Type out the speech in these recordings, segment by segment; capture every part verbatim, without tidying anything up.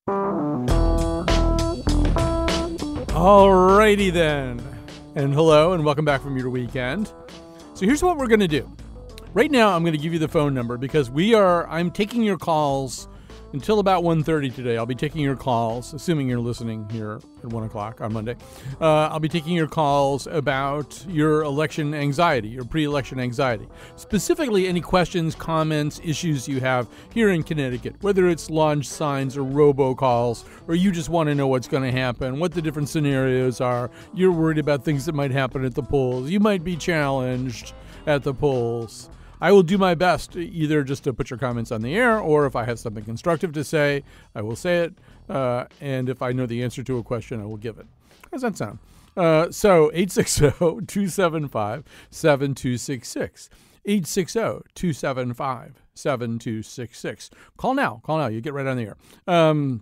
Alrighty then. And hello and welcome back from your weekend. So here's what we're going to do. Right now I'm going to give you the phone number because we are, I'm taking your calls until about one thirty today. I'll be taking your calls, assuming you're listening here at one o'clock on Monday. Uh, I'll be taking your calls about your election anxiety, your pre-election anxiety. Specifically, any questions, comments, issues you have here in Connecticut, whether it's launch signs or robocalls, or you just want to know what's going to happen, what the different scenarios are. You're worried about things that might happen at the polls. You might be challenged at the polls. I will do my best either just to put your comments on the air, or if I have something constructive to say, I will say it. Uh, and if I know the answer to a question, I will give it. How does that sound? Uh, so eight six zero, two seven five, seven two six six. eight six zero, two seven five, seven two six six. Call now. Call now. You get right on the air. Um,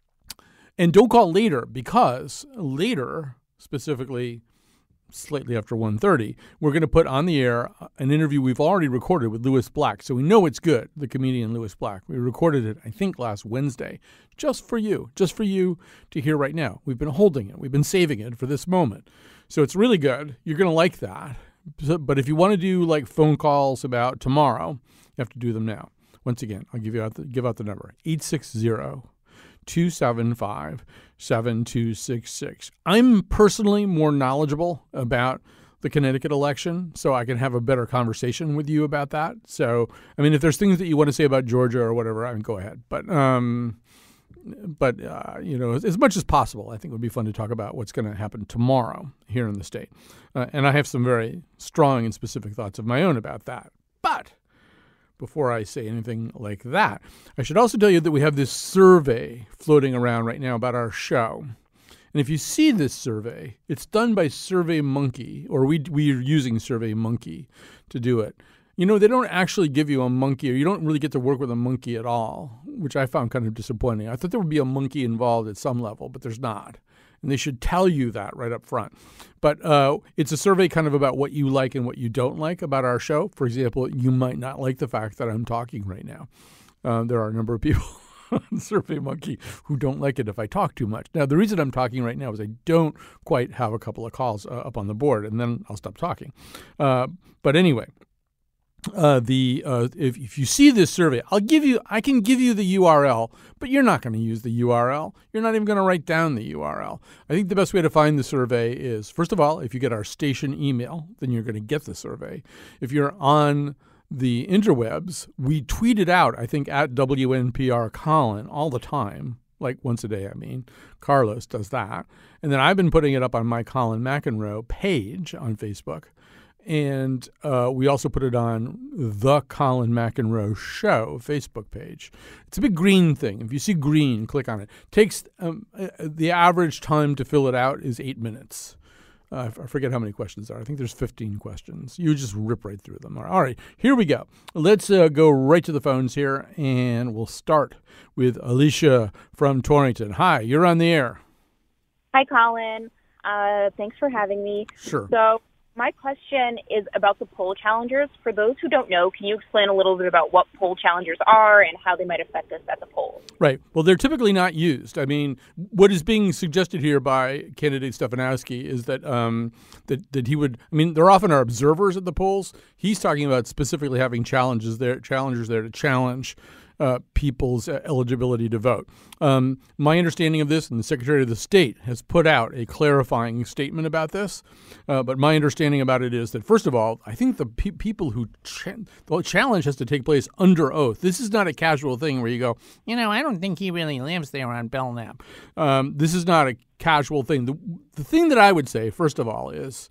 and don't call later, because later, specifically slightly after one thirty, we're going to put on the air an interview we've already recorded with Lewis Black. So we know it's good, the comedian Lewis Black. We recorded it, I think, last Wednesday, just for you, just for you to hear right now. We've been holding it. We've been saving it for this moment. So it's really good. You're going to like that. But if you want to do like phone calls about tomorrow, you have to do them now. Once again, I'll give you out the, give out the number, eight six zero, two seven five, seven two six six. I'm personally more knowledgeable about the Connecticut election, so I can have a better conversation with you about that. So, I mean, if there's things that you want to say about Georgia or whatever, I mean, go ahead. But, um, but uh, you know, as, as much as possible, I think it would be fun to talk about what's going to happen tomorrow here in the state. Uh, and I have some very strong and specific thoughts of my own about that. But before I say anything like that, I should also tell you that we have this survey floating around right now about our show. And if you see this survey, it's done by SurveyMonkey, or we we are using SurveyMonkey to do it. You know, they don't actually give you a monkey, or you don't really get to work with a monkey at all, which I found kind of disappointing. I thought there would be a monkey involved at some level, but there's not. And they should tell you that right up front. But uh, it's a survey kind of about what you like and what you don't like about our show. For example, you might not like the fact that I'm talking right now. Uh, there are a number of people on SurveyMonkey who don't like it if I talk too much. Now, the reason I'm talking right now is I don't quite have a couple of calls uh, up on the board, and then I'll stop talking. Uh, but anyway. Uh, the uh, if if you see this survey, I'll give you I can give you the U R L, but you're not going to use the U R L. You're not even going to write down the U R L. I think the best way to find the survey is, first of all, if you get our station email, then you're going to get the survey. If you're on the interwebs, we tweet it out, I think, at W N P R Colin all the time. Like once a day, I mean. Carlos does that. And then I've been putting it up on my Colin McEnroe page on Facebook. And uh, we also put it on the Colin McEnroe Show Facebook page. It's a big green thing. If you see green, click on it. Takes um, the average time to fill it out is eight minutes. Uh, I forget how many questions there are. I think there's fifteen questions. You just rip right through them. All right, here we go. Let's uh, go right to the phones here, and we'll start with Alicia from Torrington. Hi, you're on the air. Hi, Colin. Uh, thanks for having me. Sure. So my question is about the poll challengers. For those who don't know, can you explain a little bit about what poll challengers are and how they might affect us at the polls? Right. Well, they're typically not used. I mean, what is being suggested here by candidate Stefanowski is that um, that that he would. I mean, there often are observers at the polls. He's talking about specifically having challenges there, challengers there to challenge Uh, people's uh, eligibility to vote. Um, my understanding of this, and the Secretary of the State has put out a clarifying statement about this, uh, but my understanding about it is that, first of all, I think the pe- people who cha- the challenge has to take place under oath. This is not a casual thing where you go, you know, I don't think he really lives there on Belknap. Um, this is not a casual thing. The, the thing that I would say, first of all, is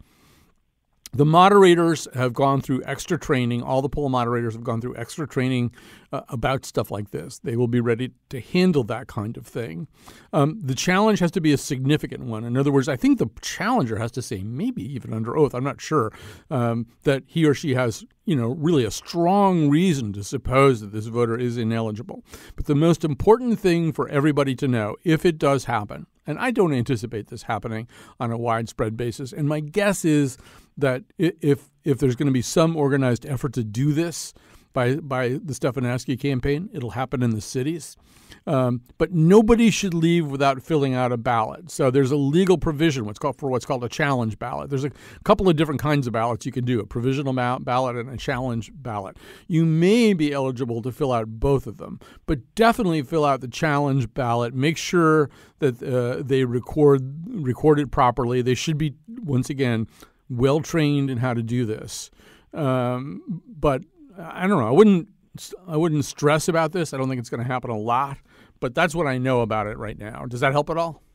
the moderators have gone through extra training. All the poll moderators have gone through extra training uh, about stuff like this. They will be ready to handle that kind of thing. Um, the challenge has to be a significant one. In other words, I think the challenger has to say, maybe even under oath, I'm not sure, um, that he or she has, you know, really a strong reason to suppose that this voter is ineligible. But the most important thing for everybody to know, if it does happen, and I don't anticipate this happening on a widespread basis, and my guess is that if if there's going to be some organized effort to do this, by by the Stefanowski campaign. It'll happen in the cities. Um, but nobody should leave without filling out a ballot. So there's a legal provision what's called for what's called a challenge ballot. There's a couple of different kinds of ballots you can do, a provisional ballot and a challenge ballot. You may be eligible to fill out both of them, but definitely fill out the challenge ballot. Make sure that uh, they record record it properly. They should be, once again, well trained in how to do this. Um, but I don't know. I wouldn't I wouldn't stress about this. I don't think it's going to happen a lot. But that's what I know about it right now. Does that help at all?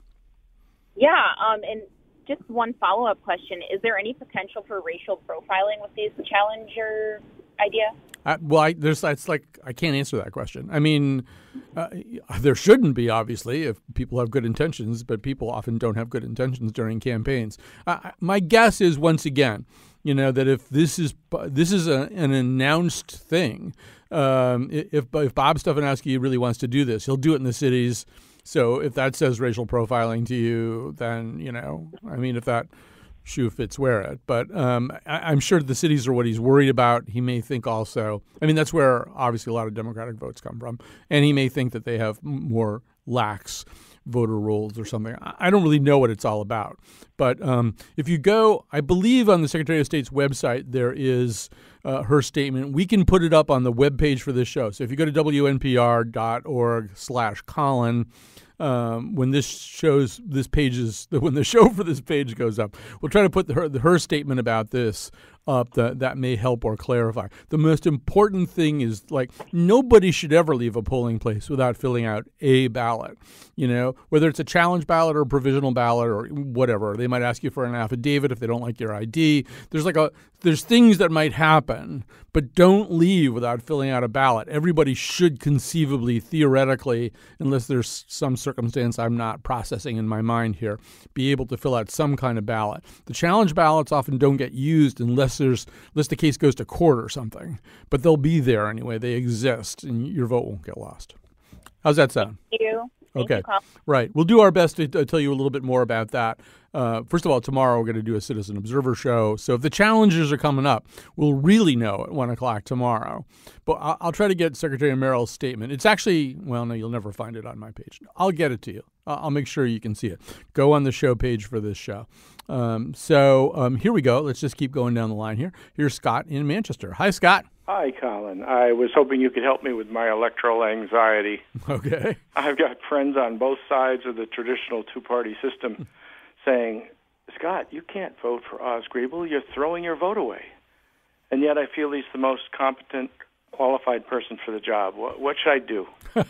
Yeah, um, and just one follow-up question. Is there any potential for racial profiling with these challenger idea? Uh, well, I, there's it's like I can't answer that question. I mean, uh, there shouldn't be, obviously, if people have good intentions, but people often don't have good intentions during campaigns. Uh, my guess is, once again, you know, that if this is this is a, an announced thing, um, if if Bob Stefanowski really wants to do this, he'll do it in the cities. So if that says racial profiling to you, then, you know, I mean, if that shoe fits, wear it. But um, I, I'm sure the cities are what he's worried about. He may think also, I mean, that's where obviously a lot of Democratic votes come from. And he may think that they have more lax voter rules or something. I don't really know what it's all about. But um, if you go, I believe on the Secretary of State's website, there is uh, her statement. We can put it up on the webpage for this show. So if you go to W N P R dot org slash Colin, Um, when this shows this page is when the show for this page goes up, we'll try to put the, her her statement about this up. That that may help or clarify. The most important thing is, like, nobody should ever leave a polling place without filling out a ballot. You know, whether it's a challenge ballot or a provisional ballot or whatever. They might ask you for an affidavit if they don't like your I D. There's like a there's things that might happen, but don't leave without filling out a ballot. Everybody should conceivably, theoretically, unless there's some circumstance I'm not processing in my mind here, be able to fill out some kind of ballot. The challenge ballots often don't get used unless there's unless the case goes to court or something, but they'll be there anyway. They exist, and your vote won't get lost. How's that sound? Thank you. Thank Okay. you, Colin. Right. We'll do our best to uh, tell you a little bit more about that. Uh, first of all, tomorrow we're going to do a Citizen Observer show. So if the challenges are coming up, we'll really know at one o'clock tomorrow. But I'll, I'll try to get Secretary Merrill's statement. It's actually, well, no, you'll never find it on my page. I'll get it to you. I'll make sure you can see it. Go on the show page for this show. Um, so um, here we go. Let's just keep going down the line here. Here's Scott in Manchester. Hi, Scott. Hi, Colin. I was hoping you could help me with my electoral anxiety. Okay. I've got friends on both sides of the traditional two-party system saying, Scott, you can't vote for Oz Griebel. You're throwing your vote away. And yet I feel he's the most competent, qualified person for the job. What, what should I do?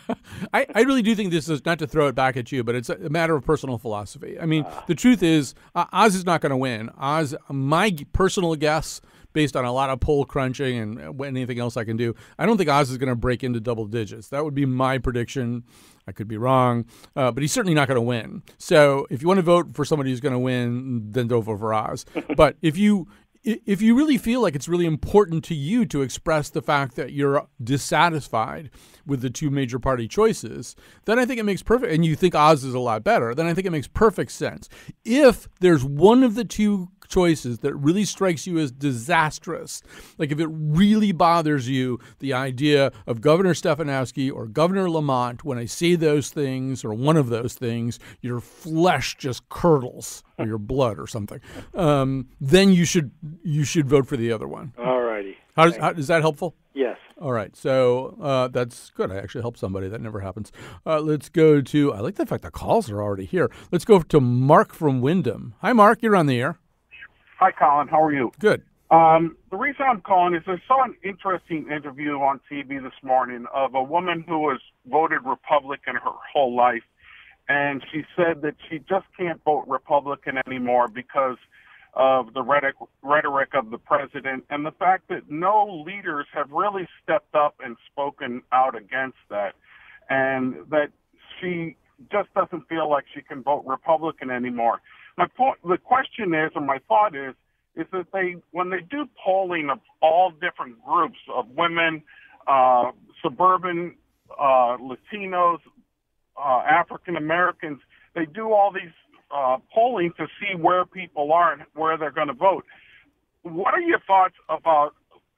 I, I really do think this is, not to throw it back at you, but it's a matter of personal philosophy. I mean, uh, the truth is, uh, Oz is not going to win. Oz, my personal guess, based on a lot of poll crunching and anything else I can do, I don't think Oz is going to break into double digits. That would be my prediction. I could be wrong, uh, but he's certainly not going to win. So if you want to vote for somebody who's going to win, then don't vote for Oz. But if you if you really feel like it's really important to you to express the fact that you're dissatisfied with the two major party choices, then I think it makes perfect, and you think Oz is a lot better, then I think it makes perfect sense. If there's one of the two choices that really strikes you as disastrous, like if it really bothers you, the idea of Governor Stefanowski or Governor Lamont, when I say those things or one of those things, your flesh just curdles or your blood or something, um, then you should you should vote for the other one. All righty. How does, how, is that helpful? Yes. All right. So uh, that's good. I actually helped somebody. That never happens. Uh, let's go to, I like the fact the calls are already here. Let's go to Mark from Wyndham. Hi, Mark. You're on the air. Hi, Colin. How are you? Good. Um, the reason I'm calling is I saw an interesting interview on T V this morning of a woman who has voted Republican her whole life, and she said that she just can't vote Republican anymore because of the rhetoric, rhetoric of the president and the fact that no leaders have really stepped up and spoken out against that, and that she just doesn't feel like she can vote Republican anymore. My point, the question is, or my thought is, is that they, when they do polling of all different groups of women, uh, suburban, uh, Latinos, uh, African Americans, they do all these uh, polling to see where people are and where they're going to vote. What are your thoughts about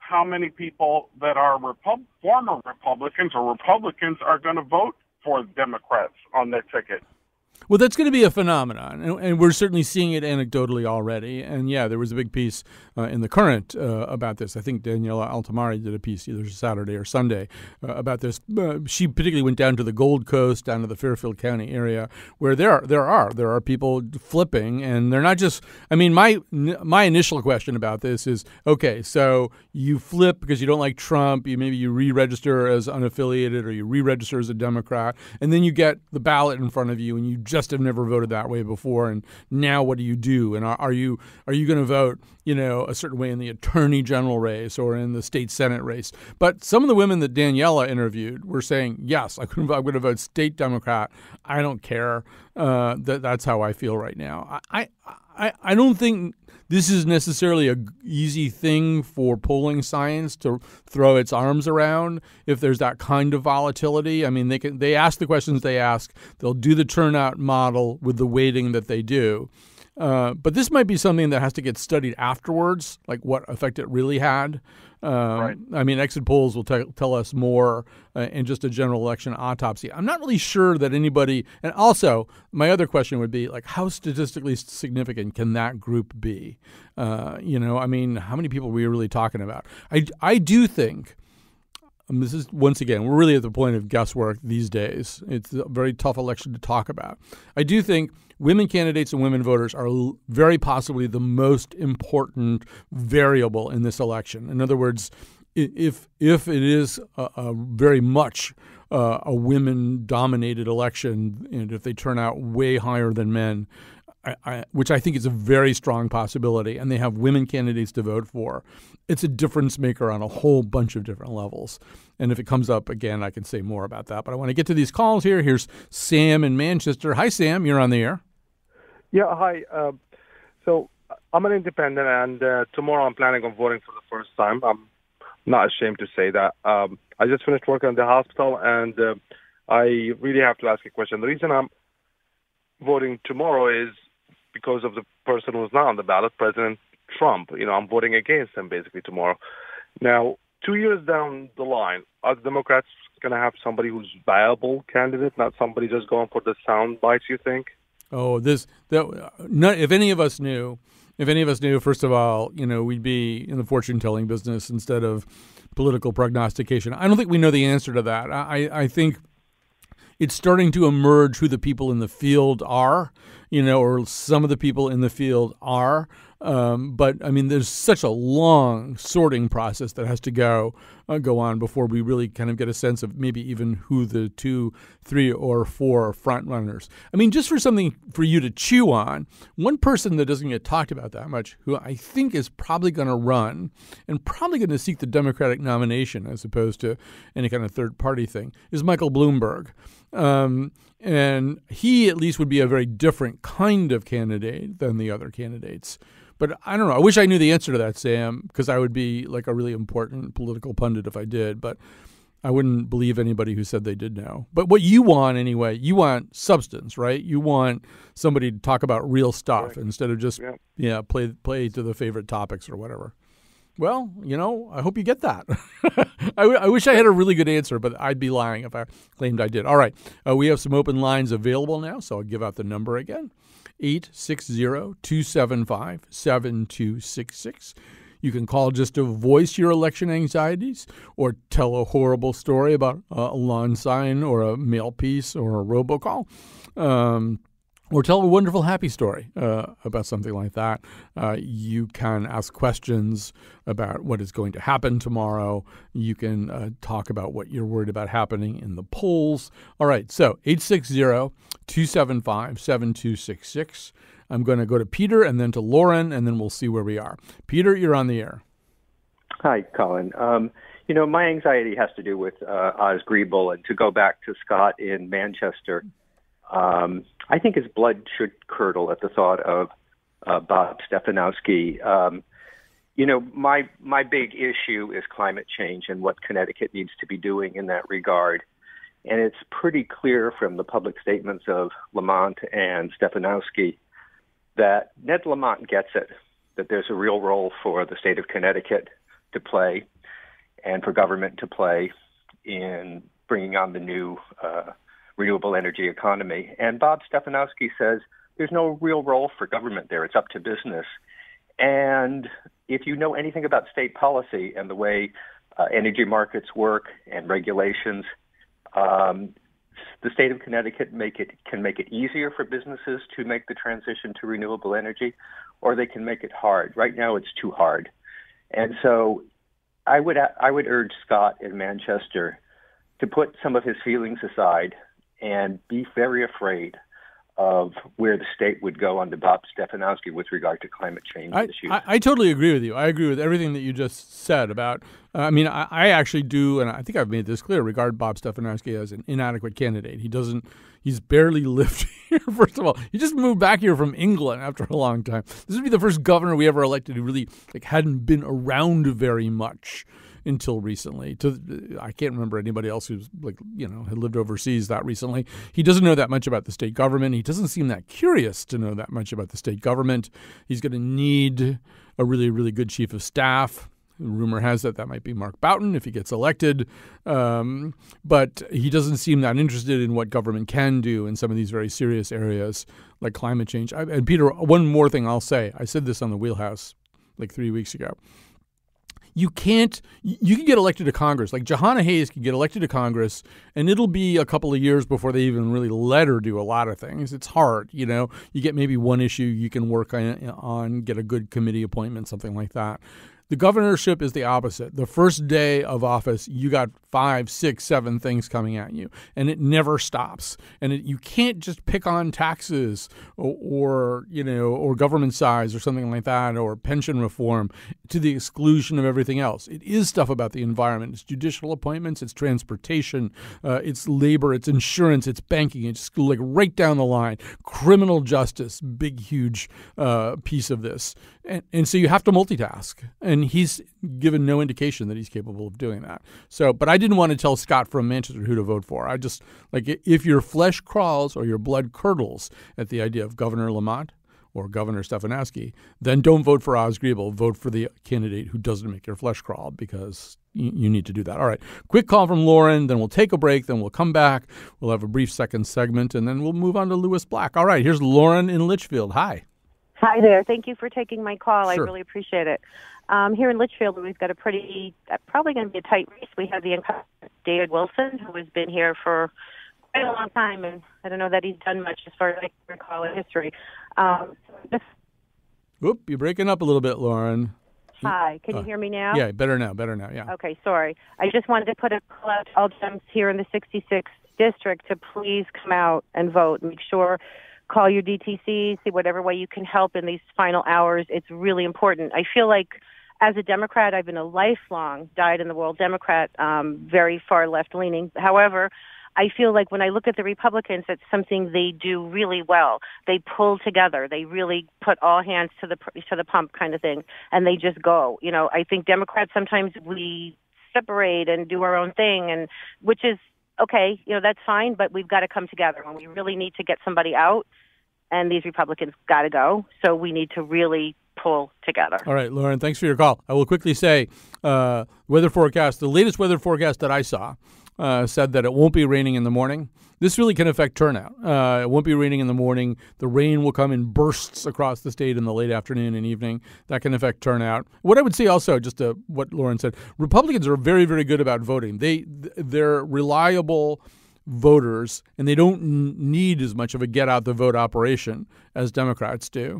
how many people that are Repub- former Republicans or Republicans are going to vote for Democrats on their ticket. Well, that's going to be a phenomenon, and, and we're certainly seeing it anecdotally already. And yeah, there was a big piece uh, in the Current uh, about this. I think Daniela Altamari did a piece either Saturday or Sunday uh, about this. Uh, she particularly went down to the Gold Coast, down to the Fairfield County area, where there are there are there are people flipping, and they're not just. I mean, my my initial question about this is, okay, so you flip because you don't like Trump, you maybe you re-register as unaffiliated or you re-register as a Democrat, and then you get the ballot in front of you, and you just have never voted that way before, and now what do you do? And are, are you are you going to vote, you know, a certain way in the attorney general race or in the state senate race? But some of the women that Daniela interviewed were saying, yes, I'm going to vote state Democrat. I don't care. Uh, that that's how I feel right now. I I I don't think this is necessarily a easy thing for polling science to throw its arms around if there's that kind of volatility. I mean, they can they ask the questions they ask. They'll do the turnout model with the weighting that they do. Uh, but this might be something that has to get studied afterwards, like what effect it really had. Um, right. I mean, exit polls will te- tell us more uh, in just a general election autopsy. I'm not really sure that anybody – and also, my other question would be, like, how statistically significant can that group be? Uh, you know, I mean, how many people are we really talking about? I, I do think – Um, this is, once again, we're really at the point of guesswork these days. It's a very tough election to talk about. I do think women candidates and women voters are l- very possibly the most important variable in this election. In other words, if if it is a, a very much uh, a women-dominated election, and if they turn out way higher than men, I, I, which I think is a very strong possibility, and they have women candidates to vote for, it's a difference maker on a whole bunch of different levels. And if it comes up again, I can say more about that. But I want to get to these calls here. Here's Sam in Manchester. Hi, Sam. You're on the air. Yeah, hi. Uh, so I'm an independent, and uh, tomorrow I'm planning on voting for the first time. I'm not ashamed to say that. Um, I just finished working in the hospital, and uh, I really have to ask a question. The reason I'm voting tomorrow is because of the person who's not on the ballot, President Trump. You know, I'm voting against him basically tomorrow. Now, two years down the line, are the Democrats going to have somebody who's viable candidate, not somebody just going for the sound bites, you think? Oh, this, that, not, if any of us knew, if any of us knew, first of all, you know, we'd be in the fortune-telling business instead of political prognostication. I don't think we know the answer to that. I, I think it's starting to emerge who the people in the field are, you know, or some of the people in the field are. Um, but, I mean, there's such a long sorting process that has to go uh, go on before we really kind of get a sense of maybe even who the two, three, or four front runners. I mean, just for something for you to chew on, one person that doesn't get talked about that much, who I think is probably going to run and probably going to seek the Democratic nomination as opposed to any kind of third-party thing, is Michael Bloomberg. Um, and he at least would be a very different kind of candidate than the other candidates. But I don't know. I wish I knew the answer to that, Sam, because I would be like a really important political pundit if I did. But I wouldn't believe anybody who said they did know. But what you want anyway, you want substance, right? You want somebody to talk about real stuff right. instead of just yeah. yeah play play to the favorite topics or whatever. Well, you know, I hope you get that. I, w- I wish I had a really good answer, but I'd be lying if I claimed I did. All right. Uh, we have some open lines available now, so I'll give out the number again. eight six zero, two seven five, seven two six six. You can call just to voice your election anxieties or tell a horrible story about a lawn sign or a mail piece or a robocall. Um Or tell a wonderful, happy story uh, about something like that. Uh, you can ask questions about what is going to happen tomorrow. You can uh, talk about what you're worried about happening in the polls. All right, so eight six zero, two seven five, seven two six six. I'm going to go to Peter and then to Lauren, and then we'll see where we are. Peter, you're on the air. Hi, Colin. Um, you know, my anxiety has to do with uh, Oz Griebel, and to go back to Scott in Manchester, Um, I think his blood should curdle at the thought of uh, Bob Stefanowski. Um, you know, my my big issue is climate change and what Connecticut needs to be doing in that regard. And it's pretty clear from the public statements of Lamont and Stefanowski that Ned Lamont gets it, that there's a real role for the state of Connecticut to play. and for government to play in bringing on the new uh, renewable energy economy. And Bob Stefanowski says there's no real role for government there. It's up to business. And if you know anything about state policy and the way uh, energy markets work and regulations, um, the state of Connecticut make it can make it easier for businesses to make the transition to renewable energy, or they can make it hard. Right now, it's too hard. And so I would I would urge Scott in Manchester to put some of his feelings aside and be very afraid of where the state would go under Bob Stefanowski with regard to climate change I, issues. I, I totally agree with you. I agree with everything that you just said about, uh, I mean, I, I actually do, and I think I've made this clear, regard Bob Stefanowski as an inadequate candidate. He doesn't, he's barely lived here, first of all. He just moved back here from England after a long time. This would be the first governor we ever elected who really like hadn't been around very much until recently. To I can't remember anybody else who's like, you know, had lived overseas that recently. He doesn't know that much about the state government. He doesn't seem that curious to know that much about the state government. He's going to need a really, really good chief of staff. Rumor has that that might be Mark Boughton if he gets elected. Um, but he doesn't seem that interested in what government can do in some of these very serious areas like climate change. I, and Peter, one more thing I'll say. I said this on the Wheelhouse like three weeks ago. You can't, you can get elected to Congress. Like Jahana Hayes can get elected to Congress, and it'll be a couple of years before they even really let her do a lot of things. It's hard, you know. You get maybe one issue you can work on, on get a good committee appointment, something like that. The governorship is the opposite. The first day of office, you got five, six, seven things coming at you, and it never stops. And it, you can't just pick on taxes or, or, you know, or government size or something like that, or pension reform to the exclusion of everything else. It is stuff about the environment. It's judicial appointments, it's transportation, uh, it's labor, it's insurance, it's banking. It's like right down the line. Criminal justice, big, huge uh, piece of this. And, and so you have to multitask. And he's given no indication that he's capable of doing that. So, but I didn't want to tell Scott from Manchester who to vote for. I just, like, if your flesh crawls or your blood curdles at the idea of Governor Lamont or Governor Stefanowski, then don't vote for Oz Griebel. Vote for the candidate who doesn't make your flesh crawl, because you, you need to do that. All right, quick call from Lauren, then we'll take a break, then we'll come back. We'll have a brief second segment, and then we'll move on to Lewis Black. All right, here's Lauren in Litchfield. Hi. Hi there. Thank you for taking my call. Sure. I really appreciate it. Um, here in Litchfield, we've got a pretty, uh, probably going to be a tight race. We have the incumbent David Wilson, who has been here for quite a long time, and I don't know that he's done much as far as I can recall in history. Um, just, Oop, you're breaking up a little bit, Lauren. Hi, can uh, you hear me now? Yeah, better now, better now, yeah. Okay, sorry. I just wanted to put a call out to all Gems here in the sixty-sixth district to please come out and vote. Make sure, call your D T C, see whatever way you can help in these final hours. It's really important. I feel like as a Democrat, I've been a lifelong dyed-in-the-wool Democrat, um, very far left-leaning. However, I feel like when I look at the Republicans, it's something they do really well. They pull together. They really put all hands to the to the pump kind of thing, and they just go. You know, I think Democrats sometimes we separate and do our own thing, and which is okay. You know, that's fine, but we've got to come together when we really need to get somebody out, and these Republicans got to go. So we need to really pull together. All right, Lauren, thanks for your call. I will quickly say, uh, weather forecast, the latest weather forecast that I saw uh, said that it won't be raining in the morning. This really can affect turnout. Uh, it won't be raining in the morning. The rain will come in bursts across the state in the late afternoon and evening. That can affect turnout. What I would say also, just to what Lauren said, Republicans are very, very good about voting. They, they're reliable voters, and they don't n- need as much of a get-out-the-vote operation as Democrats do.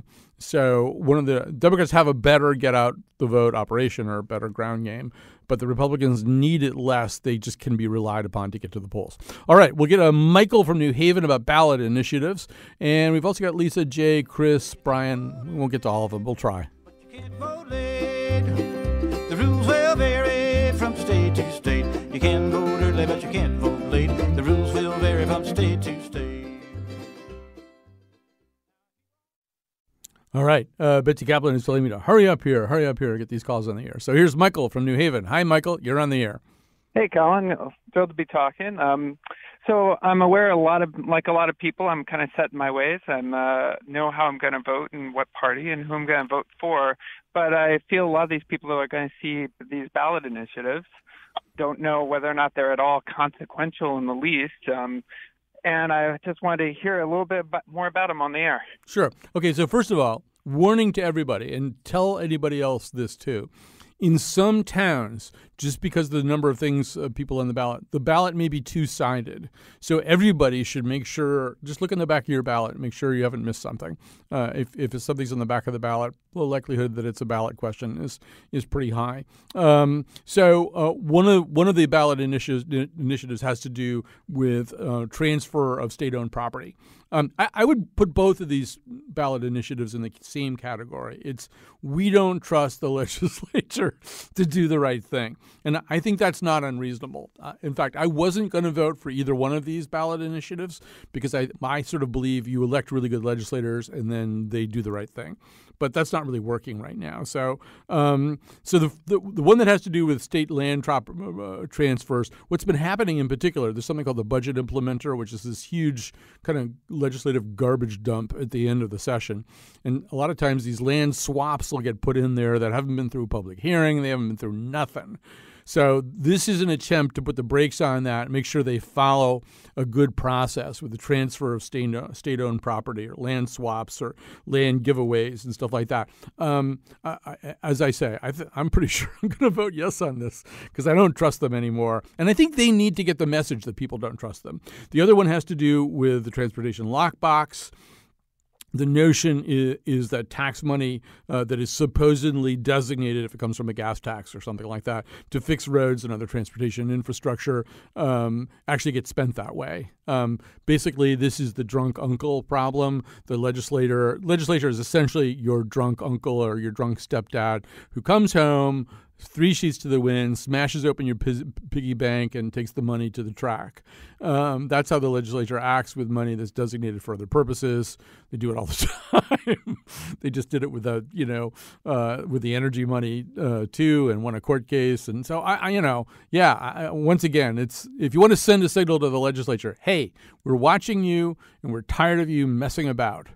So one of the Democrats have a better get-out-the-vote operation or a better ground game, but the Republicans need it less. They just can be relied upon to get to the polls. All right, we'll get a Michael from New Haven about ballot initiatives, and we've also got Lisa, Jay, Chris, Brian. We won't get to all of them. We'll try. You can't vote late. The rules will vary from state to state. You can vote early, but you can't vote late. The rules will vary from state to state. All right. Uh, Betsy Kaplan is telling me to hurry up here, hurry up here, get these calls on the air. So here's Michael from New Haven. Hi, Michael. You're on the air. Hey, Colin. Thrilled to be talking. Um, so I'm aware a lot of, like a lot of people, I'm kind of set in my ways. I uh, know how I'm going to vote and what party and who I'm going to vote for. But I feel a lot of these people who are going to see these ballot initiatives don't know whether or not they're at all consequential in the least. Um, and I just wanted to hear a little bit more about them on the air. Sure. Okay, so first of all, warning to everybody, and tell anybody else this too. In some towns, just because of the number of things, uh, people on the ballot, the ballot may be two-sided. So everybody should make sure, just look in the back of your ballot and make sure you haven't missed something. Uh, if if it's something's on the back of the ballot, the likelihood that it's a ballot question is is pretty high. Um, so uh, one of one of the ballot initiatives, initiatives has to do with uh, transfer of state-owned property. Um, I, I would put both of these ballot initiatives in the same category. It's we don't trust the legislature to do the right thing. And I think that's not unreasonable. Uh, in fact, I wasn't going to vote for either one of these ballot initiatives because I, I sort of believe you elect really good legislators and then they do the right thing. But that's not really working right now. So um, so the, the the one that has to do with state land trop, uh, transfers, what's been happening in particular, there's something called the budget implementer, which is this huge kind of legislative garbage dump at the end of the session. And a lot of times these land swaps will get put in there that haven't been through public hearing. They haven't been through nothing. So this is an attempt to put the brakes on that and make sure they follow a good process with the transfer of state-owned property or land swaps or land giveaways and stuff like that. Um, I, I, as I say, I th- I'm pretty sure I'm going to vote yes on this because I don't trust them anymore. And I think they need to get the message that people don't trust them. The other one has to do with the transportation lockbox. The notion is, is that tax money uh, that is supposedly designated, if it comes from a gas tax or something like that, to fix roads and other transportation infrastructure um, actually gets spent that way. Um, basically, this is the drunk uncle problem. The legislator legislature is essentially your drunk uncle or your drunk stepdad who comes home, three sheets to the wind, smashes open your piggy bank, and takes the money to the track. Um, that's how the legislature acts with money that's designated for other purposes. They do it all the time. They just did it with the, you know, uh, with the energy money uh, too, and won a court case. And so I, I you know, yeah. I, once again, it's if you want to send a signal to the legislature, hey, we're watching you, and we're tired of you messing about.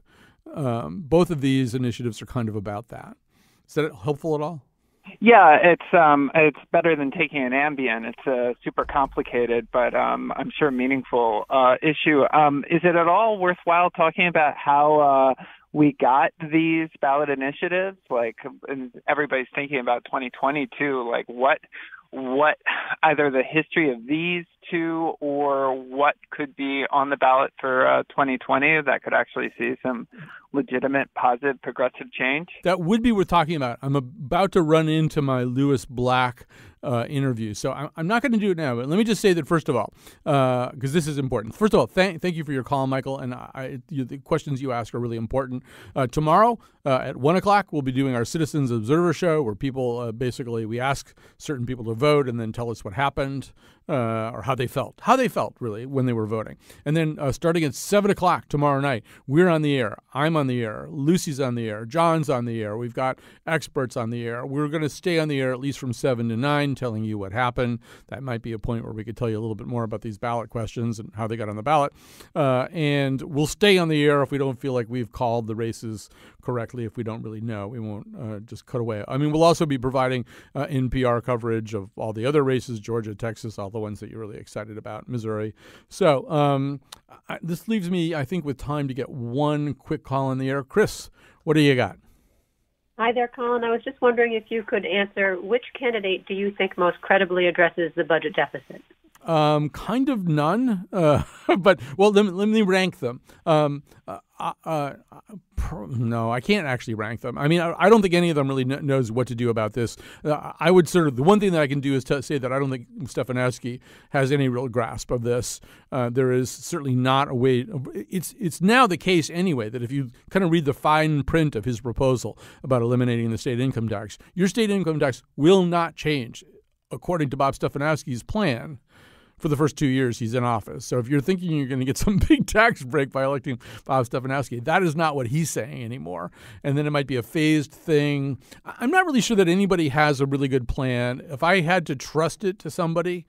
Um, both of these initiatives are kind of about that. Is that helpful at all? Yeah, it's um, it's better than taking an Ambien. It's a super complicated, but um, I'm sure meaningful uh, issue. Um, is it at all worthwhile talking about how uh, we got these ballot initiatives? Like, and everybody's thinking about twenty twenty-two. Like, what, what, either the history of these two or what could be on the ballot for uh, twenty twenty that could actually see some legitimate, positive, progressive change? That would be worth talking about. I'm about to run into my Lewis Black uh, interview, so I'm, I'm not going to do it now. But let me just say that first of all, because uh, this is important. First of all, thank thank you for your call, Michael, and I, you, the questions you ask are really important. Uh, tomorrow uh, at one o'clock, we'll be doing our Citizens Observer show, where people uh, basically we ask certain people to vote and then tell us what happened. Uh, or how they felt, how they felt really when they were voting. And then uh, starting at seven o'clock tomorrow night, we're on the air. I'm on the air. Lucy's on the air. John's on the air. We've got experts on the air. We're going to stay on the air at least from seven to nine telling you what happened. That might be a point where we could tell you a little bit more about these ballot questions and how they got on the ballot. Uh, and we'll stay on the air if we don't feel like we've called the races correctly. If we don't really know, we won't uh, just cut away. I mean, we'll also be providing uh, N P R coverage of all the other races, Georgia, Texas, all the ones that you're really excited about, Missouri. So um, I, this leaves me, I think, with time to get one quick call in the air. Chris, what do you got? Hi there, Colin. I was just wondering if you could answer which candidate do you think most credibly addresses the budget deficit? Um, kind of none, uh, but well, let me, let me rank them. Um, uh, uh, uh, no, I can't actually rank them. I mean, I, I don't think any of them really kn- knows what to do about this. Uh, I would sort of the one thing that I can do is to say that I don't think Stefanowski has any real grasp of this. Uh, there is certainly not a way. It's it's now the case anyway that if you kind of read the fine print of his proposal about eliminating the state income tax, your state income tax will not change according to Bob Stefanowski's plan for the first two years he's in office. So if you're thinking you're going to get some big tax break by electing Bob Stefanowski, that is not what he's saying anymore. And then it might be a phased thing. I'm not really sure that anybody has a really good plan. If I had to trust it to somebody,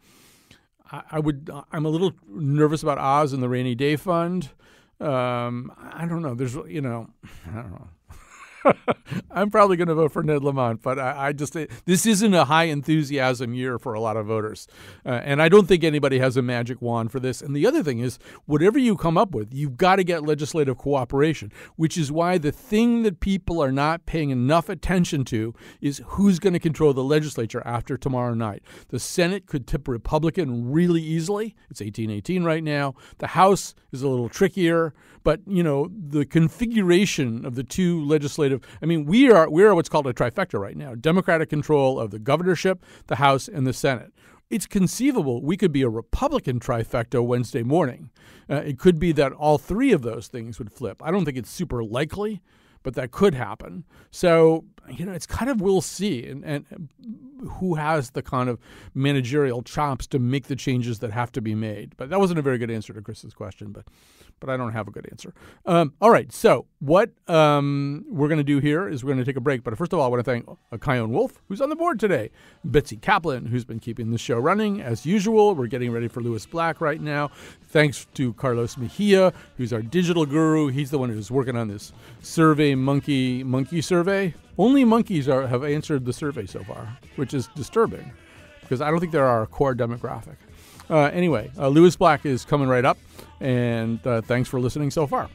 I, I would. I'm a little nervous about Oz and the rainy day fund. Um, I don't know. There's, you know, I don't know. I'm probably going to vote for Ned Lamont, but I, I just this isn't a high enthusiasm year for a lot of voters, uh, and I don't think anybody has a magic wand for this. And the other thing is, whatever you come up with, you've got to get legislative cooperation, which is why the thing that people are not paying enough attention to is who's going to control the legislature after tomorrow night. The Senate could tip Republican really easily. It's eighteen eighteen right now. The House is a little trickier. But, you know, the configuration of the two legislative, I mean, we are we are what's called a trifecta right now, Democratic control of the governorship, the House, and the Senate. It's conceivable we could be a Republican trifecta Wednesday morning. Uh, it could be that all three of those things would flip. I don't think it's super likely, but that could happen. So, you know, it's kind of we'll see and, and who has the kind of managerial chops to make the changes that have to be made. But that wasn't a very good answer to Chris's question, but but I don't have a good answer. Um, all right, so what um, we're going to do here is we're going to take a break. But first of all, I want to thank uh, Kyone Wolf, who's on the board today, Betsy Kaplan, who's been keeping the show running as usual. We're getting ready for Louis Black right now. Thanks to Carlos Mejia, who's our digital guru. He's the one who's working on this survey monkey monkey survey. Only monkeys are, have answered the survey so far, which is disturbing because I don't think they're our core demographic. Uh, anyway, uh, Louis Black is coming right up, and uh, thanks for listening so far.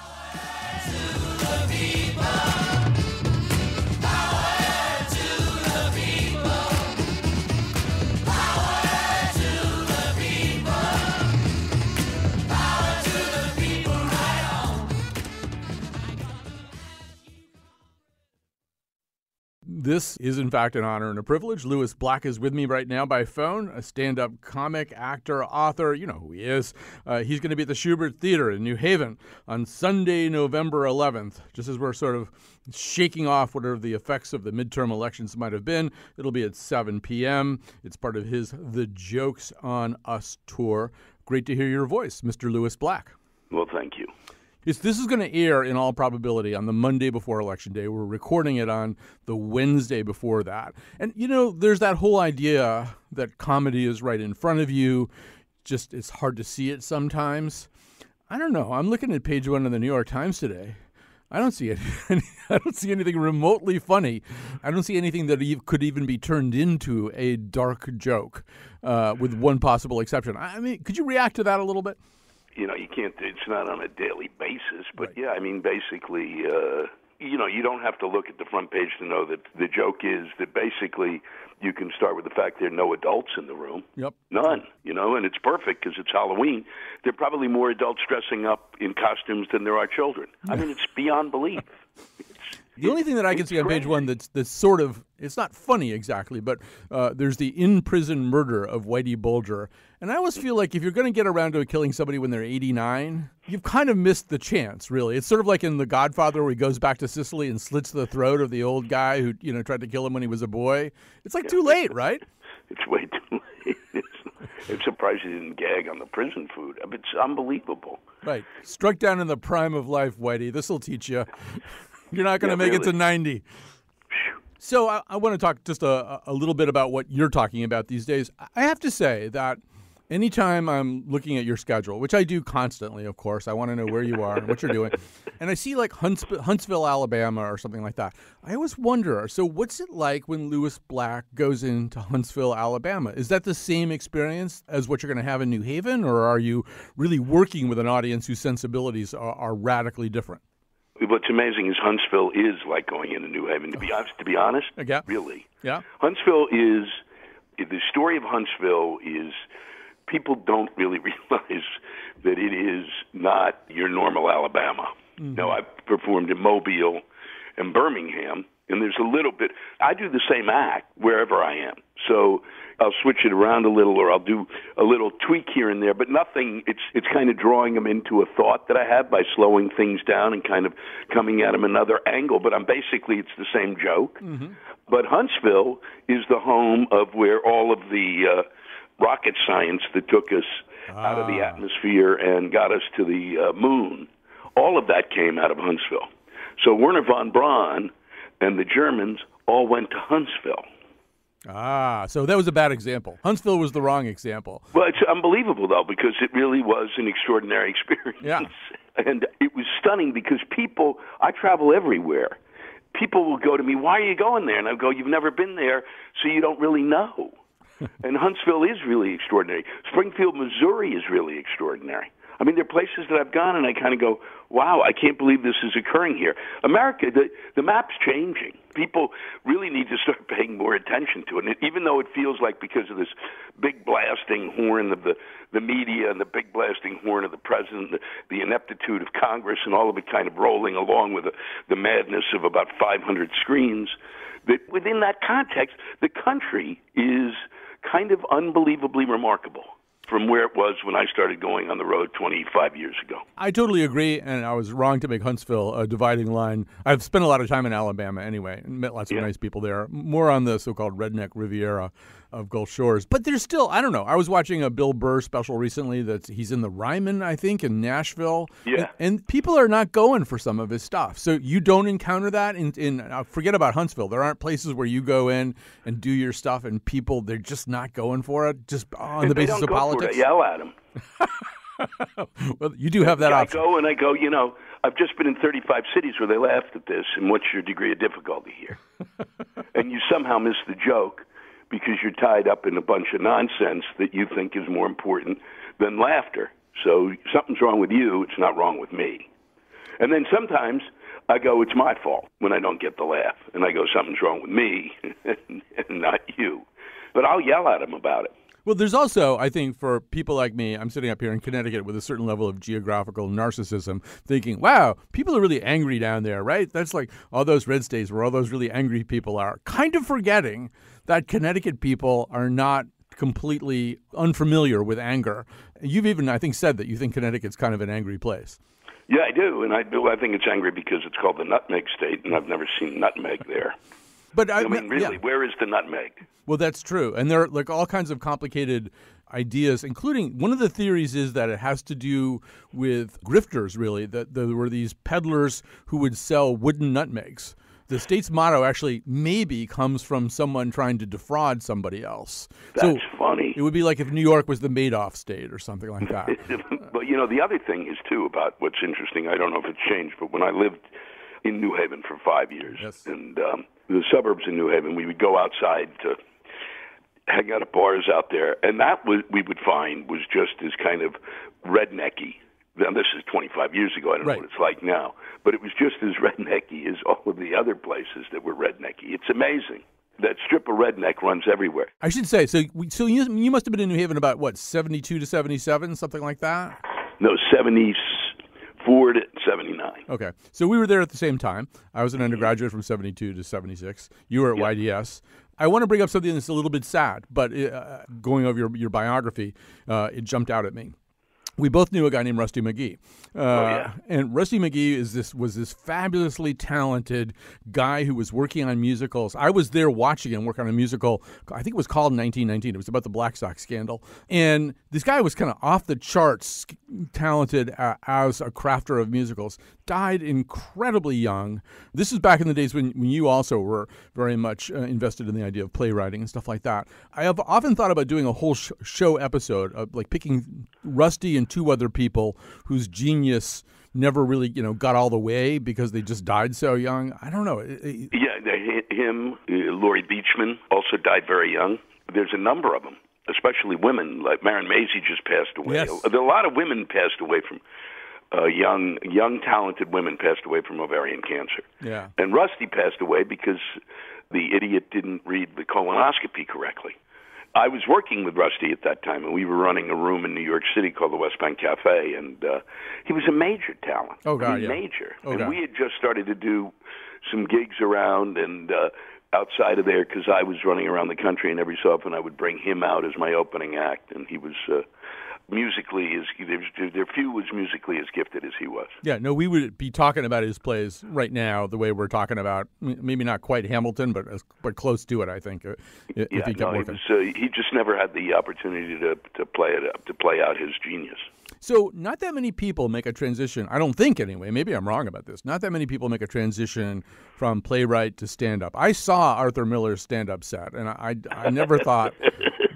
This is, in fact, an honor and a privilege. Louis Black is with me right now by phone, a stand-up comic, actor, author. You know who he is. Uh, he's going to be at the Schubert Theater in New Haven on Sunday, November eleventh, just as we're sort of shaking off whatever the effects of the midterm elections might have been. It'll be at seven p.m. It's part of his The Jokes on Us tour. Great to hear your voice, Mister Louis Black. Well, thank you. It's, this is going to air in all probability on the Monday before Election Day. We're recording it on the Wednesday before that. And, you know, there's that whole idea that comedy is right in front of you. Just it's hard to see it sometimes. I don't know. I'm looking at page one of the New York Times today. I don't see it. I don't see anything remotely funny. I don't see anything that could even be turned into a dark joke, uh, with one possible exception. I mean, could you react to that a little bit? You know, you can't, it's not on a daily basis, but right. yeah, I mean, basically, uh, you know, you don't have to look at the front page to know that the joke is that basically you can start with the fact there are no adults in the room. Yep. None, you know, and it's perfect because it's Halloween. There are probably more adults dressing up in costumes than there are children. I mean, it's beyond belief. It's, The only thing that I can see on page one that's that's sort of, it's not funny exactly, but uh, there's the in-prison murder of Whitey Bulger. And I always feel like if you're going to get around to killing somebody when they're eighty-nine, you've kind of missed the chance, really. It's sort of like in The Godfather where he goes back to Sicily and slits the throat of the old guy who, you know, tried to kill him when he was a boy. It's like too late, right? It's way too late. It's, I'm surprised he didn't gag on the prison food. I mean, it's unbelievable. Right. Struck down in the prime of life, Whitey. This will teach you. You're not going to yeah, make really. it to ninety. So I, I want to talk just a, a little bit about what you're talking about these days. I have to say that anytime I'm looking at your schedule, which I do constantly, of course, I want to know where you are and what you're doing, and I see like Hunts- Huntsville, Alabama or something like that, I always wonder, so what's it like when Louis Black goes into Huntsville, Alabama? Is that the same experience as what you're going to have in New Haven, or are you really working with an audience whose sensibilities are, are radically different? What's amazing is Huntsville is like going into New Haven. To be honest, to be honest, yeah. really, yeah. Huntsville is the story of Huntsville is people don't really realize that it is not your normal Alabama. Mm-hmm. Now, I've performed in Mobile and Birmingham, and there's a little bit. I do the same act wherever I am, so I'll switch it around a little, or I'll do a little tweak here and there, but nothing. It's it's kind of drawing them into a thought that I have by slowing things down and kind of coming at them another angle. But I'm basically it's the same joke. Mm-hmm. But Huntsville is the home of where all of the uh, rocket science that took us ah. out of the atmosphere and got us to the uh, moon, all of that came out of Huntsville. So Werner von Braun and the Germans all went to Huntsville. Ah, so that was a bad example. Huntsville was the wrong example. Well, it's unbelievable, though, because it really was an extraordinary experience. Yeah. And it was stunning because people, I travel everywhere, people will go to me, why are you going there? And I go, you've never been there, so you don't really know. And Huntsville is really extraordinary. Springfield, Missouri is really extraordinary. I mean, there are places that I've gone and I kind of go, wow, I can't believe this is occurring here. America, the, the map's changing. People really need to start paying more attention to it. And even though it feels like because of this big blasting horn of the, the media and the big blasting horn of the president, the, the ineptitude of Congress and all of it kind of rolling along with the, the madness of about five hundred screens, that within that context, the country is kind of unbelievably remarkable from where it was when I started going on the road twenty-five years ago. I totally agree, and I was wrong to make Huntsville a dividing line. I've spent a lot of time in Alabama anyway, and met lots of Yeah. nice people there, more on the so-called redneck Riviera of Gulf Shores. But there's still, I don't know, I was watching a Bill Burr special recently that he's in the Ryman, I think, in Nashville. Yeah. And, and people are not going for some of his stuff. So you don't encounter that in, in uh, forget about Huntsville. There aren't places where you go in and do your stuff and people, they're just not going for it, just on If the they basis don't of go politics. For it, I yell at them. Well, you do have that I option. go and I go, you know, I've just been in thirty-five cities where they laughed at this, and what's your degree of difficulty here? And you somehow miss the joke because you're tied up in a bunch of nonsense that you think is more important than laughter. So something's wrong with you, it's not wrong with me. And then sometimes I go, it's my fault when I don't get the laugh. And I go, something's wrong with me and not you. But I'll yell at them about it. Well, there's also, I think, for people like me, I'm sitting up here in Connecticut with a certain level of geographical narcissism, thinking, wow, people are really angry down there, right? That's like all those red states where all those really angry people are. Kind of forgetting that Connecticut people are not completely unfamiliar with anger. You've even, I think, said that you think Connecticut's kind of an angry place. Yeah, I do. And I do. I think it's angry because it's called the nutmeg state, and I've never seen nutmeg there. But I, I mean, really, yeah. where is the nutmeg? Well, that's true. And there are like all kinds of complicated ideas, including one of the theories is that it has to do with grifters, really, that there were these peddlers who would sell wooden nutmegs. The state's motto actually maybe comes from someone trying to defraud somebody else. That's so funny. It would be like if New York was the Madoff state or something like that. But, you know, the other thing is, too, about what's interesting, I don't know if it's changed, but when I lived in New Haven for five years, yes. and um, the suburbs in New Haven, we would go outside to hang out at bars out there, and that was, we would find was just as kind of rednecky. Now, this is twenty-five years ago. I don't right. know what it's like now. But it was just as rednecky as all of the other places that were rednecky. It's amazing. That strip of redneck runs everywhere. I should say, so we, so you, you must have been in New Haven about, what, seventy-two to seventy-seven, something like that? No, seventy-four to seventy-nine. Okay. So we were there at the same time. I was an undergraduate from seventy-two to seventy-six. You were at Yeah. Y D S. I want to bring up something that's a little bit sad, but uh, going over your, your biography, uh, it jumped out at me. We both knew a guy named Rusty McGee. Uh, oh, yeah. And Rusty McGee is this was this fabulously talented guy who was working on musicals. I was there watching him work on a musical. I think it was called nineteen nineteen. It was about the Black Sox scandal. And this guy was kind of off the charts talented uh, as a crafter of musicals. Died incredibly young. This is back in the days when, when you also were very much uh, invested in the idea of playwriting and stuff like that. I have often thought about doing a whole sh- show episode of like picking Rusty and two other people whose genius never really, you know, got all the way because they just died so young. I don't know. It, it, yeah, the, him, uh, Laurie Beachman also died very young. There's a number of them, especially women. Like Maren Maisie just passed away. Yes. A, a lot of women passed away from uh, young, young, talented women passed away from ovarian cancer. Yeah. And Rusty passed away because the idiot didn't read the colonoscopy correctly. I was working with Rusty at that time, and we were running a room in New York City called the West Bank Cafe, and uh, he was a major talent. Oh, God, I mean, yeah. Major. Oh, and God. we had just started to do some gigs around and uh, outside of there because I was running around the country, and every so often I would bring him out as my opening act, and he was uh, musically, as there, there few was musically as gifted as he was. Yeah, no, we would be talking about his plays right now the way we're talking about, maybe not quite Hamilton, but but close to it, I think, if yeah, he kept no, working. He, was, uh, he just never had the opportunity to to play it up, to play out his genius. So not that many people make a transition, I don't think anyway, maybe I'm wrong about this, not that many people make a transition from playwright to stand-up. I saw Arthur Miller's stand-up set, and I, I, I never thought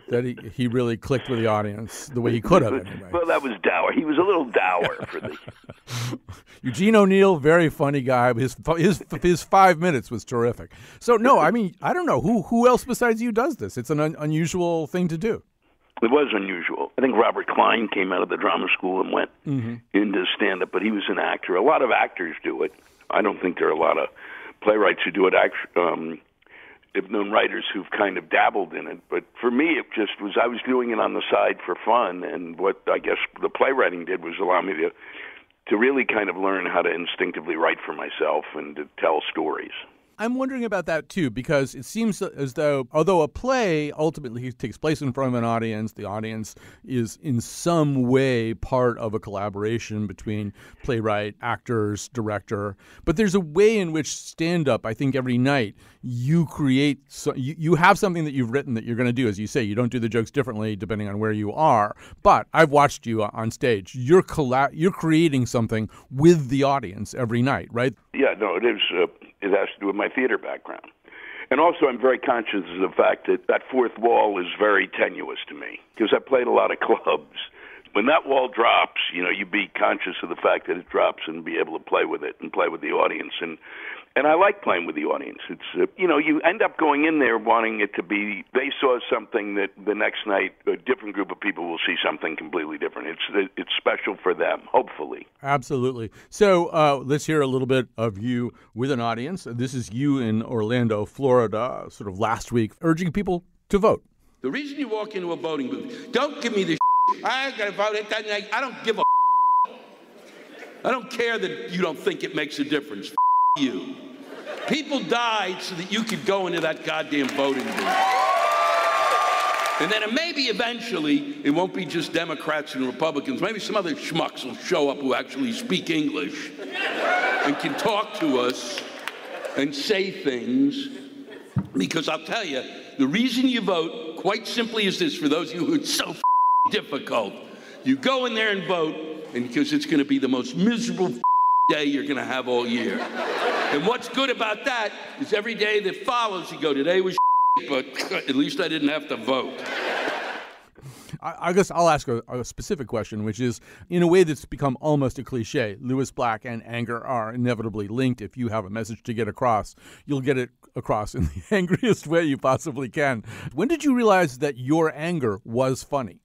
that he, he really clicked with the audience the way he could have anyway. Well, that was dour. He was a little dour for the... Eugene O'Neill, very funny guy. His his his five minutes was terrific. So no, I mean, I don't know who who else besides you does this. It's an un- unusual thing to do. It was unusual. I think Robert Klein came out of the drama school and went mm-hmm. into stand-up, but he was an actor. A lot of actors do it. I don't think there are a lot of playwrights who do it. Um, I've known writers who've kind of dabbled in it, but for me, it just was, I was doing it on the side for fun, and what I guess the playwriting did was allow me to to really kind of learn how to instinctively write for myself and to tell stories. I'm wondering about that, too, because it seems as though, although a play ultimately takes place in front of an audience, the audience is in some way part of a collaboration between playwright, actors, director. But there's a way in which stand-up, I think every night, you create, so, you, you have something that you've written that you're going to do. As you say, you don't do the jokes differently depending on where you are. But I've watched you on stage. You're, colla- you're creating something with the audience every night, right? Yeah, no, it is... Uh... It has to do with my theater background. And also I'm very conscious of the fact that that fourth wall is very tenuous to me because I played a lot of clubs. When that wall drops, you know, you be conscious of the fact that it drops and be able to play with it and play with the audience. And and I like playing with the audience. It's, uh, you know, you end up going in there wanting it to be, they saw something that the next night a different group of people will see something completely different. It's it's special for them, hopefully. Absolutely. So uh, let's hear a little bit of you with an audience. This is you in Orlando, Florida, sort of last week, urging people to vote. The reason you walk into a voting booth, don't give me the I got to vote. It doesn't make, I don't give a I don't care that you don't think it makes a difference. You. People died so that you could go into that goddamn voting booth. And then maybe eventually it won't be just Democrats and Republicans. Maybe some other schmucks will show up who actually speak English and can talk to us and say things. Because I'll tell you, the reason you vote, quite simply, is this, for those of you who it's so difficult. You go in there and vote, and because it's going to be the most miserable day you're going to have all year. And what's good about that is every day that follows, you go, today was but at least I didn't have to vote. I, I guess I'll ask a, a specific question, which is, in a way that's become almost a cliche, Lewis Black and anger are inevitably linked. If you have a message to get across, you'll get it across in the angriest way you possibly can. When did you realize that your anger was funny?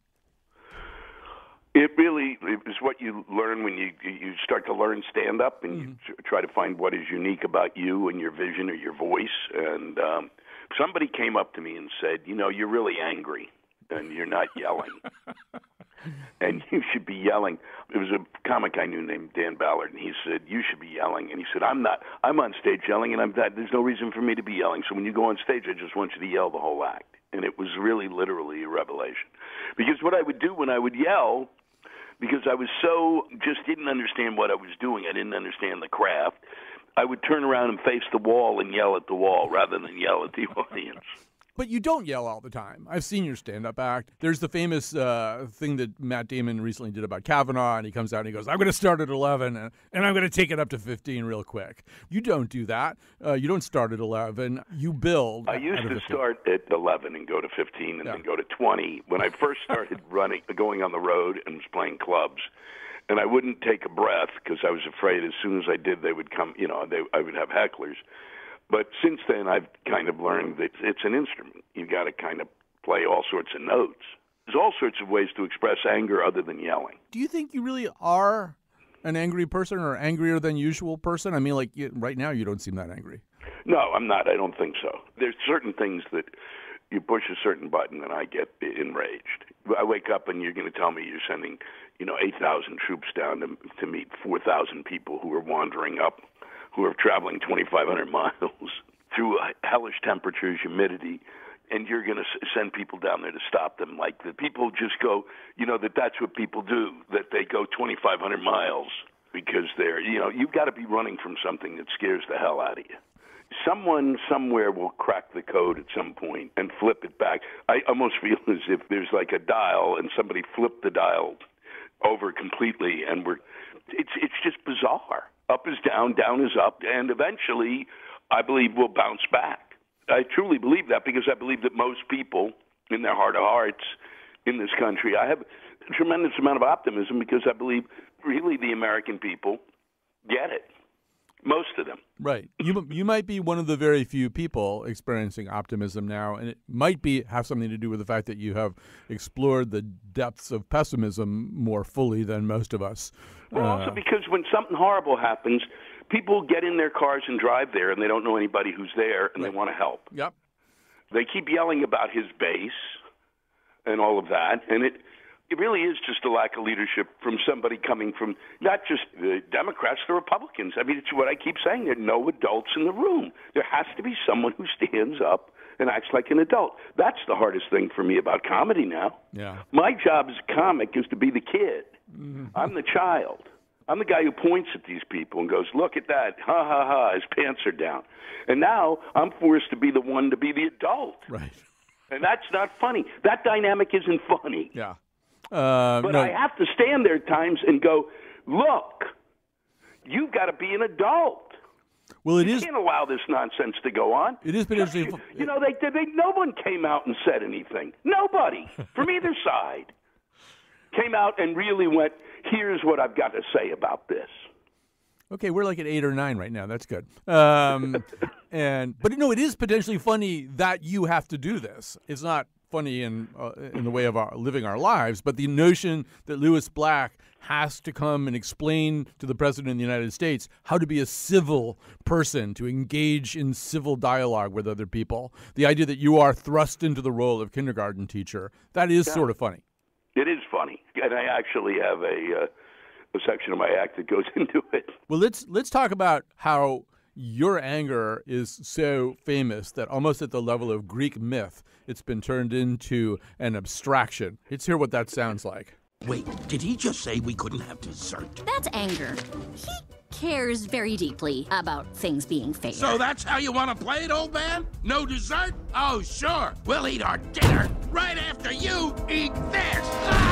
It really is what you learn when you you start to learn stand-up, and mm-hmm. you try to find what is unique about you and your vision or your voice. And um, somebody came up to me and said, you know, you're really angry, and you're not yelling. And you should be yelling. There was a comic I knew named Dan Ballard, and he said, you should be yelling. And he said, I'm not. I'm on stage yelling, and I'm not, there's no reason for me to be yelling. So when you go on stage, I just want you to yell the whole act. And it was really literally a revelation. Because what I would do when I would yell, because I was so, just didn't understand what I was doing, I didn't understand the craft, I would turn around and face the wall and yell at the wall rather than yell at the audience. But you don't yell all the time. I've seen your stand-up act. There's the famous uh, thing that Matt Damon recently did about Kavanaugh, and he comes out and he goes, I'm going to start at eleven, and, and I'm going to take it up to fifteen real quick. You don't do that. Uh, you don't start at eleven. You build. I used to start at eleven and go to fifteen and yeah. then go to twenty. When I first started running, going on the road and was playing clubs, and I wouldn't take a breath because I was afraid as soon as I did they would come, you know, they, I would have hecklers. But since then, I've kind of learned that it's an instrument. You've got to kind of play all sorts of notes. There's all sorts of ways to express anger other than yelling. Do you think you really are an angry person or angrier than usual person? I mean, like, you, right now you don't seem that angry. No, I'm not. I don't think so. There's certain things that you push a certain button and I get enraged. I wake up and you're going to tell me you're sending, you know, eight thousand troops down to, to meet four thousand people who are wandering up, who are traveling twenty-five hundred miles through hellish temperatures, humidity, and you're going to send people down there to stop them. Like the people just go, you know, that that's what people do, that they go twenty-five hundred miles because they're, you know, you've got to be running from something that scares the hell out of you. Someone somewhere will crack the code at some point and flip it back. I almost feel as if there's like a dial and somebody flipped the dial over completely, and we're, it's it's just bizarre. Up is down, down is up, and eventually, I believe, we'll bounce back. I truly believe that because I believe that most people, in their heart of hearts in this country. I have a tremendous amount of optimism because I believe really the American people get it. Most of them. Right. You you might be one of the very few people experiencing optimism now, and it might be have something to do with the fact that you have explored the depths of pessimism more fully than most of us. Well, uh, also because when something horrible happens, people get in their cars and drive there, and they don't know anybody who's there, and right. they want to help. Yep. They keep yelling about his base and all of that, and it it really is just a lack of leadership from somebody coming from not just the Democrats, the Republicans. I mean, it's what I keep saying. There are no adults in the room. There has to be someone who stands up and acts like an adult. That's the hardest thing for me about comedy now. Yeah. My job as a comic is to be the kid. Mm-hmm. I'm the child. I'm the guy who points at these people and goes, look at that, ha, ha, ha, his pants are down. And now I'm forced to be the one to be the adult. Right. And that's not funny. That dynamic isn't funny. Yeah. Uh, but no. I have to stand there at times and go, look, you've got to be an adult. Well, it you is. can't allow this nonsense to go on. It is potentially. You, you know, they, they no one came out and said anything. Nobody from either side came out and really went, here's what I've got to say about this. Okay, we're like at eight or nine right now. That's good. Um, and but no, it is potentially funny that you have to do this. It's not funny in uh, in the way of our, living our lives, but the notion that Louis Black has to come and explain to the president of the United States how to be a civil person, to engage in civil dialogue with other people, the idea that you are thrust into the role of kindergarten teacher, that is yeah. sort of funny. It is funny, and I actually have a, uh, a section of my act that goes into it. Well, let's let's talk about how your anger is so famous that almost at the level of Greek myth, it's been turned into an abstraction. Let's hear what that sounds like. Wait, did he just say we couldn't have dessert? That's anger. He cares very deeply about things being fair. So that's how you want to play it, old man? No dessert? Oh, sure. We'll eat our dinner right after you eat this.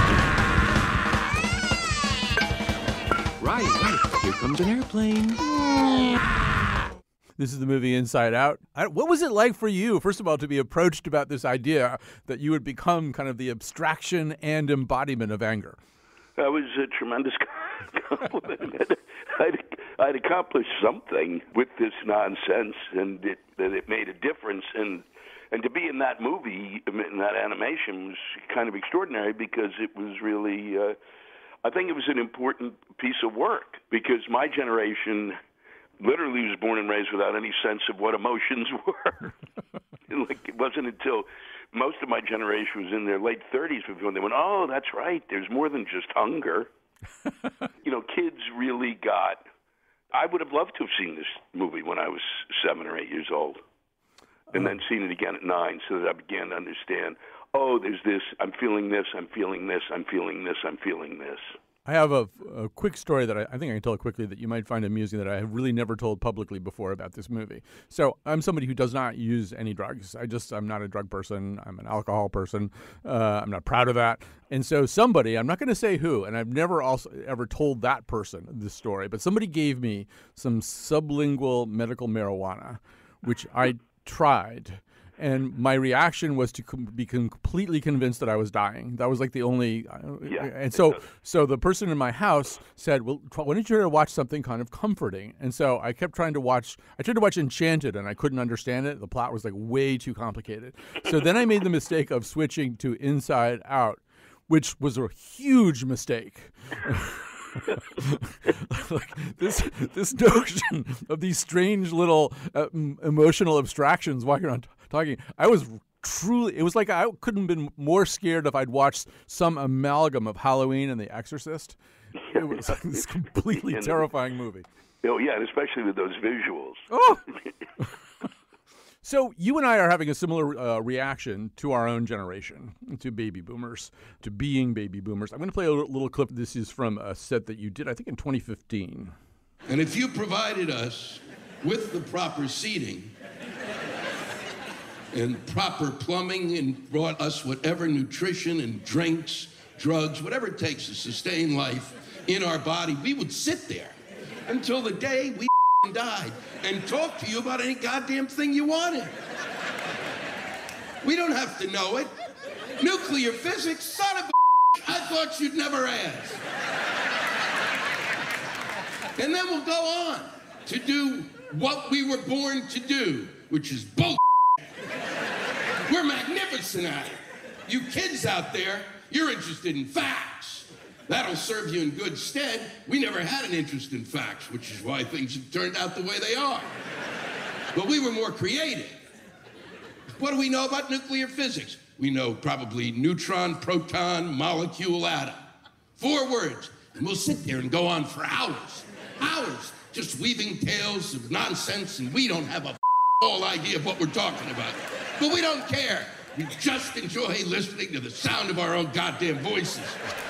Right, right. Here comes an airplane. This is the movie Inside Out. I, what was it like for you, first of all, to be approached about this idea that you would become kind of the abstraction and embodiment of anger? That was a tremendous compliment. I'd, I'd accomplished something with this nonsense, and it, that it made a difference. And and to be in that movie, in that animation, was kind of extraordinary because it was really, uh, I think it was an important piece of work because my generation literally was born and raised without any sense of what emotions were. Like it wasn't until most of my generation was in their late thirties before they went, oh, that's right, there's more than just hunger. You know, kids really got, I would have loved to have seen this movie when I was seven or eight years old and then seen it again at nine so that I began to understand, oh, there's this, I'm feeling this, I'm feeling this, I'm feeling this, I'm feeling this. I have a, a quick story that I, I think I can tell quickly that you might find amusing that I have really never told publicly before about this movie. So I'm somebody who does not use any drugs. I just, I'm not a drug person. I'm an alcohol person. Uh, I'm not proud of that. And so somebody, I'm not going to say who, and I've never also ever told that person this story, but somebody gave me some sublingual medical marijuana, which I tried. And my reaction was to com- be completely convinced that I was dying. That was like the only. Uh, yeah, and so, so the person in my house said, "Well, why don't you try to watch something kind of comforting?" And so I kept trying to watch. I tried to watch Enchanted, and I couldn't understand it. The plot was like way too complicated. So then I made the mistake of switching to Inside Out, which was a huge mistake. Like this, this notion of these strange little uh, emotional abstractions while you're on. Talking, I was truly, it was like I couldn't have been more scared if I'd watched some amalgam of Halloween and The Exorcist. It was like this completely and, terrifying movie. Oh, yeah, and especially with those visuals. Oh! So you and I are having a similar uh, reaction to our own generation, to baby boomers, to being baby boomers. I'm going to play a little clip. This is from a set that you did, I think, in twenty fifteen. And if you provided us with the proper seating and proper plumbing and brought us whatever nutrition and drinks, drugs, whatever it takes to sustain life in our body, we would sit there until the day we died and talk to you about any goddamn thing you wanted. We don't have to know it. Nuclear physics? Son of a I thought you'd never ask. And then we'll go on to do what we were born to do, which is bull. We're magnificent at it. You kids out there, you're interested in facts. That'll serve you in good stead. We never had an interest in facts, which is why things have turned out the way they are. But we were more creative. What do we know about nuclear physics? We know probably neutron, proton, molecule, atom. Four words. And we'll sit there and go on for hours. Hours. Just weaving tales of nonsense, and we don't have a all idea of what we're talking about. But we don't care. We just enjoy listening to the sound of our own goddamn voices.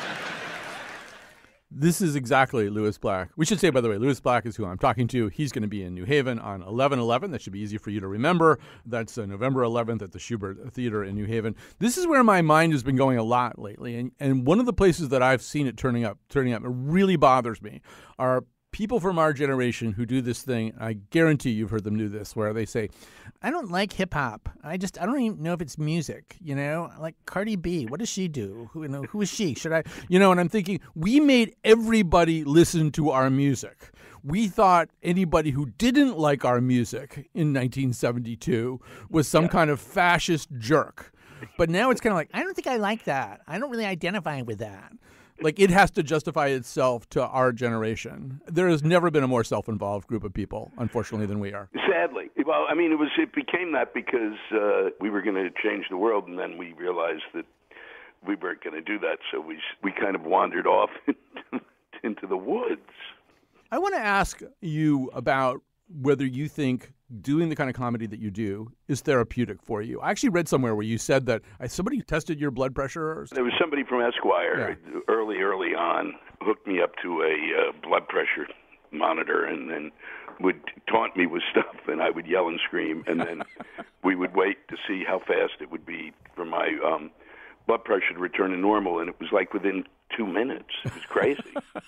This is exactly Lewis Black. We should say, by the way, Lewis Black is who I'm talking to. He's going to be in New Haven on eleven eleven. That should be easy for you to remember. That's uh, November eleventh at the Schubert Theater in New Haven. This is where my mind has been going a lot lately. And, and one of the places that I've seen it turning up, turning up, it really bothers me, are people from our generation who do this thing. I guarantee you've heard them do this, where they say, I don't like hip hop. I just, I don't even know if it's music, you know, like Cardi B. What does she do? Who, you know, who is she? Should I, you know, and I'm thinking, we made everybody listen to our music. We thought anybody who didn't like our music in nineteen seventy-two was some yeah. kind of fascist jerk. But now it's kind of like, I don't think I like that. I don't really identify with that. Like, it has to justify itself to our generation. There has never been a more self-involved group of people, unfortunately, than we are. Sadly. Well, I mean, it was it became that because uh, we were going to change the world, and then we realized that we weren't going to do that, so we we kind of wandered off into the woods. I want to ask you about whether you think doing the kind of comedy that you do is therapeutic for you. I actually read somewhere where you said that somebody tested your blood pressure. Or there was somebody from Esquire yeah. early, early on, hooked me up to a uh, blood pressure monitor and then would taunt me with stuff, and I would yell and scream, and then we would wait to see how fast it would be for my um, blood pressure to return to normal, and it was like within two minutes. It was crazy.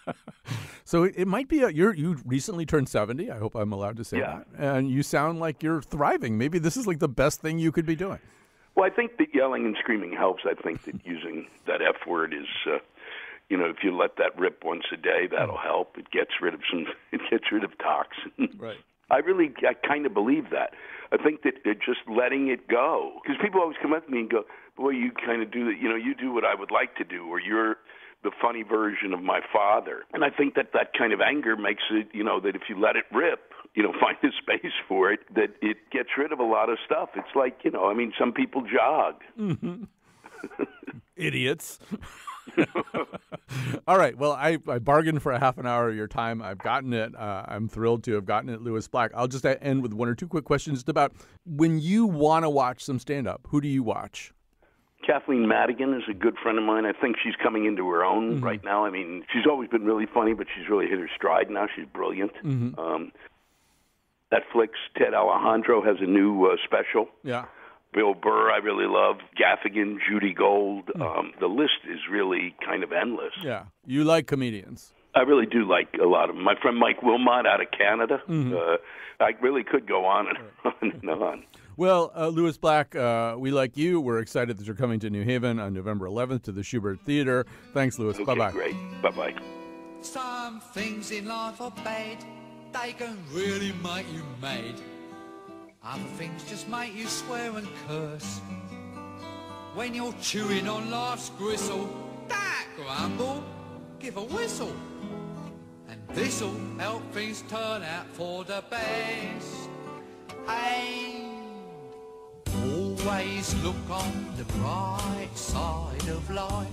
So it might be a, you're you recently turned seventy. I hope I'm allowed to say yeah. that. And you sound like you're thriving. Maybe this is like the best thing you could be doing. Well, I think that yelling and screaming helps. I think that using that F word is, uh, you know, if you let that rip once a day, that'll help. It gets rid of some. It gets rid of toxins. Right. I really, I kind of believe that. I think that they're just letting it go. Because people always come up to me and go, boy, you kind of do that. You know, you do what I would like to do, or you're the funny version of my father. And I think that that kind of anger makes it, you know, that if you let it rip, you know, find a space for it, that it gets rid of a lot of stuff. It's like, you know, I mean, some people jog. Mm-hmm. Idiots. All right. Well, I, I bargained for a half an hour of your time. I've gotten it. Uh, I'm thrilled to have gotten it, Lewis Black. I'll just end with one or two quick questions just about when you want to watch some stand-up, who do you watch? Kathleen Madigan is a good friend of mine. I think she's coming into her own mm-hmm. right now. I mean, she's always been really funny, but she's really hit her stride now. She's brilliant. Mm-hmm. Um, Netflix, Ted Alejandro has a new uh, special. Yeah. Bill Burr, I really love. Gaffigan, Judy Gold. Mm. Um, the list is really kind of endless. Yeah. You like comedians. I really do like a lot of them. My friend Mike Wilmot out of Canada. Mm-hmm. Uh, I really could go on and on and on. Well, uh, Lewis Black, uh, we like you. We're excited that you're coming to New Haven on November eleventh to the Schubert Theater. Thanks, Lewis. Okay, bye-bye. Great. Bye-bye. Some things in life are bad. They can really make you mad. Other things just make you swear and curse. When you're chewing on life's gristle, that grumble, give a whistle. And this'll help things turn out for the best. And always look on the bright side of life.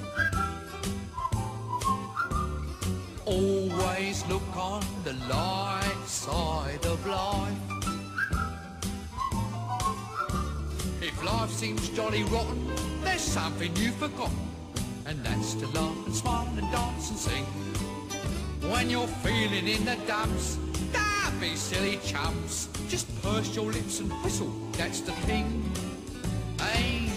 Always look on the light side of life. If life seems jolly rotten, there's something you've forgotten, and that's to laugh and smile and dance and sing. When you're feeling in the dumps, don't be silly chumps. Just purse your lips and whistle, that's the thing. Hey.